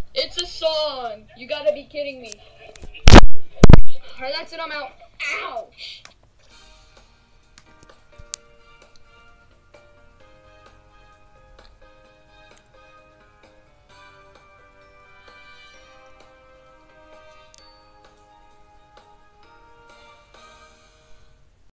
It's a song. You gotta be kidding me. Alright, that's it. I'm out. Ouch.